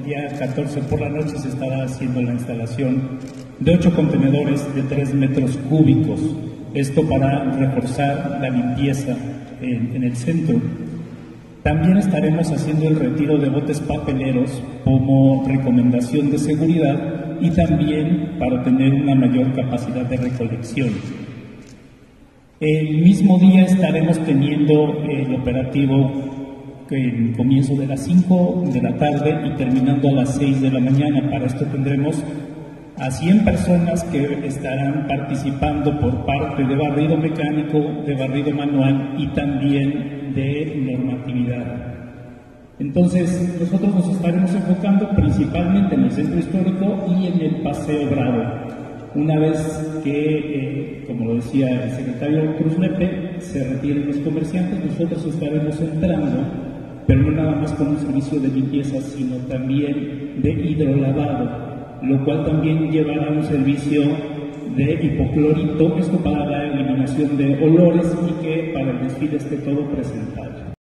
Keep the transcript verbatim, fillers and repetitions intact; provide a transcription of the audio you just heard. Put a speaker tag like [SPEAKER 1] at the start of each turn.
[SPEAKER 1] día catorce por la noche se estará haciendo la instalación de ocho contenedores de tres metros cúbicos. Esto para reforzar la limpieza en, en el centro. También estaremos haciendo el retiro de botes papeleros como recomendación de seguridad y también para tener una mayor capacidad de recolección. El mismo día estaremos teniendo el operativo en comienzo de las cinco de la tarde y terminando a las seis de la mañana. Para esto tendremos a cien personas que estarán participando por parte de barrido mecánico, de barrido manual y también de normatividad. Entonces, nosotros nos estaremos enfocando principalmente en el centro histórico y en el Paseo Bravo. Una vez que, eh, como lo decía el secretario Cruz Lepe, se retiren los comerciantes, nosotros estaremos entrando, pero no nada más con un servicio de limpieza, sino también de hidrolavado, lo cual también llevará un servicio de hipoclorito, esto para la eliminación de olores y que para el desfile esté todo presentable.